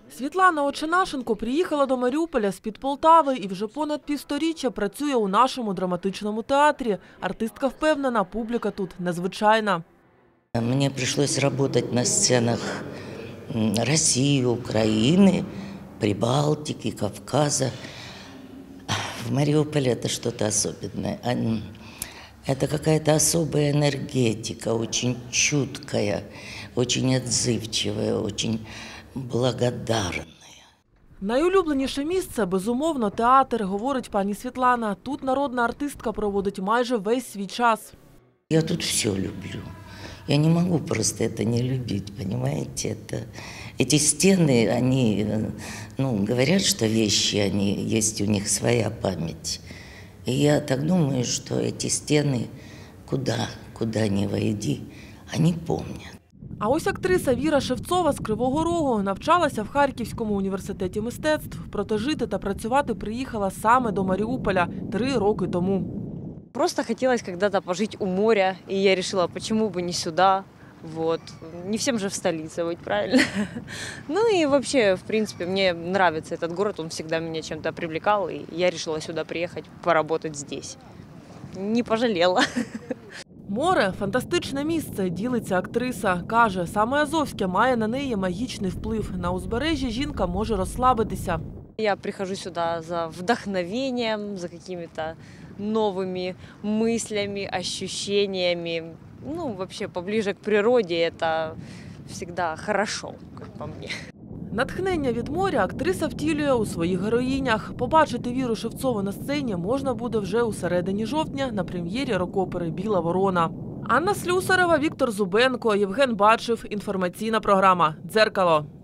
Світлана Очинашенко приїхала до Маріуполя з-під Полтави і вже понад півсторіччя працює у нашому драматичному театрі. Артистка впевнена, публіка тут незвичайна. Мені прийшлося працювати на сценах Росії, України, Прибалтики, Кавказа. В Мариуполе это что-то особенное. Это какая-то особая энергетика, очень чуткая, очень отзывчивая, очень благодарная. Найулюбленіше місце, безумовно, театр, говорить пані Світлана. Тут народна артистка проводить майже весь свій час. Я тут все люблю. Я не могу просто это не любить, понимаете? Эти стены, они, говорят, что вещи, есть у них своя память. И я так думаю, что эти стены, куда ни войди, они помнят. А ось актриса Віра Шевцова з Кривого Рогу навчалася в Харківському університеті мистецтв. Проте жити та працювати приїхала саме до Маріуполя 3 роки тому. Просто хотелось когда-то пожить у моря, и я решила, почему бы не сюда. Вот. Не всем же в столице быть, правильно? Ну и вообще, в принципе, мне нравится этот город, он всегда меня чем-то привлекал, и я решила сюда приехать, поработать здесь. Не пожалела. Море – фантастичне місце, ділиться актриса. Каже, саме Азовське має на неї магічний вплив. На узбережжі жінка може розслабитися. Я прихожу сюда за вдохновением, за какими-то новыми мыслями, ощущениями. Вообще, поближе к природе это всегда хорошо, как по мне. Натхнення від моря актриса втілює у своїх героїнях. Побачити Віру Шевцову на сцені можна буде вже у середині жовтня на прем'єрі рок-опери «Біла ворона». Анна Слюсарева, Віктор Зубенко, Євген Бачев. Інформаційна програма «Дзеркало».